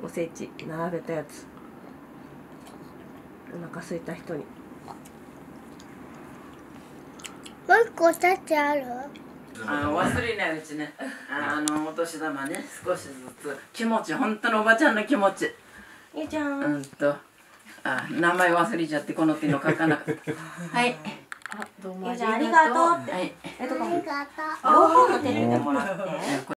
おせち並べたやつ、お腹空いた人に。 もう一個おせちある？ 忘れないうちね、お年玉ね、少しずつ気持ち、本当のおばちゃんの気持ち。 ゆうちゃん。 名前忘れちゃってこの手の書かなかった。はい。 どうもありがとうって。 ありがとう。 両方の手でもらって。